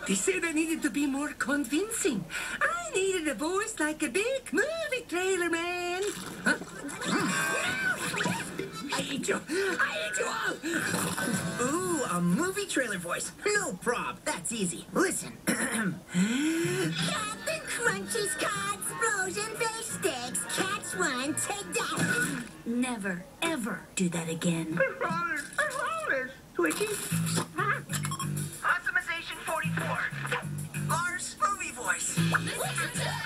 They said I needed to be more convincing. I needed a voice like a big movie trailer man. Huh? I hate you. I hate you all. Ooh, a movie trailer voice. No prob. That's easy. Listen. Captain Crunchy's car explosion fish sticks. Catch one, take that. Never, ever do that again. Twitchy. Awesomization 44. Lars, movie voice. Listen to